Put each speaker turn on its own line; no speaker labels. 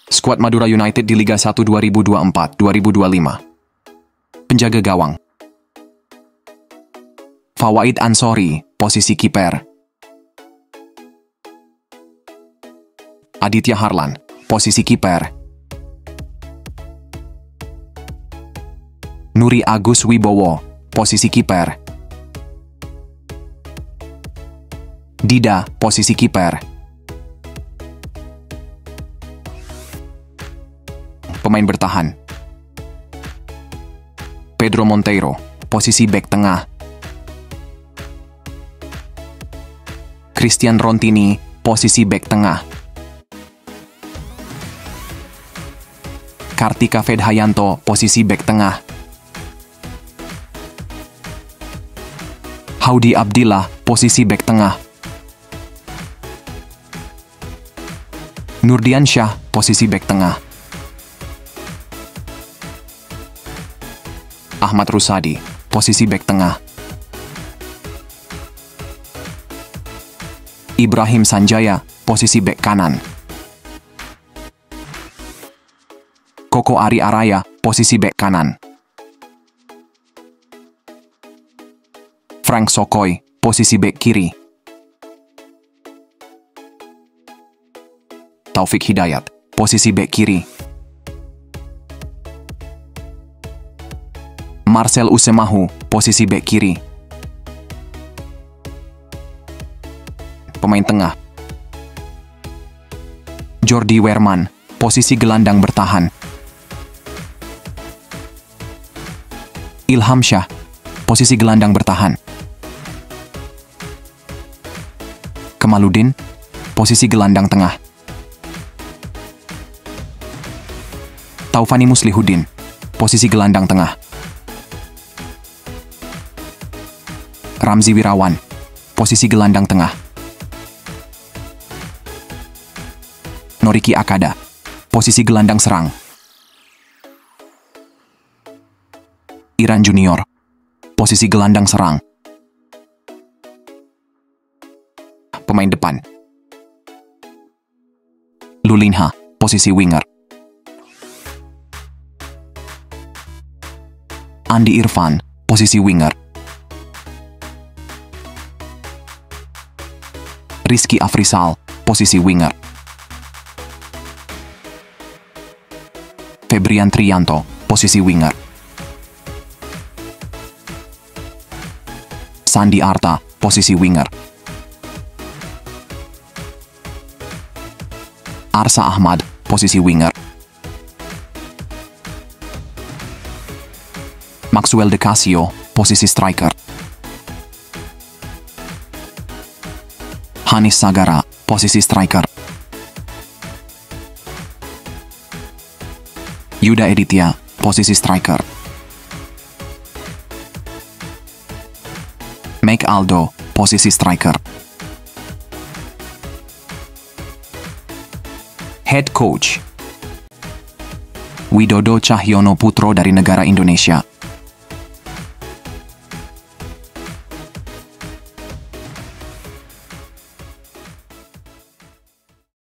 Skuad Madura United di Liga 1 2024-2025. Penjaga gawang: Fawaid Ansori, posisi kiper. Aditya Harlan, posisi kiper. Nuri Agus Wibowo, posisi kiper. Dida, posisi kiper. Pemain bertahan: Pedro Monteiro, posisi bek tengah. Christian Rontini, posisi bek tengah. Kartika Fedhayanto, posisi bek tengah. Haudi Abdillah, posisi bek tengah. Nurdian Syah, posisi bek tengah. Ahmad Rusadi, posisi bek tengah. Ibrahim Sanjaya, posisi bek kanan. Koko Ari Araya, posisi bek kanan. Frank Sokoy, posisi bek kiri. Taufik Hidayat, posisi bek kiri. Marcel Usemahu, posisi bek kiri. Pemain tengah: Jordi Werman, posisi gelandang bertahan. Ilham Syah, posisi gelandang bertahan. Kemaluddin, posisi gelandang tengah. Taufani Muslihuddin, posisi gelandang tengah. Ramzi Wirawan, posisi gelandang tengah. Noriki Akada, posisi gelandang serang. Iran Junior, posisi gelandang serang. Pemain depan: Lulinha, posisi winger. Andi Irfan, posisi winger. Rizky Afrisal, posisi winger. Febrian Trianto, posisi winger. Sandi Arta, posisi winger. Arsa Ahmad, posisi winger. Maxwell De Casio, posisi striker. Hanis Sagara, posisi striker. Yuda Editya, posisi striker. Mike Aldo, posisi striker. Head coach: Widodo Cahyono Putro dari negara Indonesia.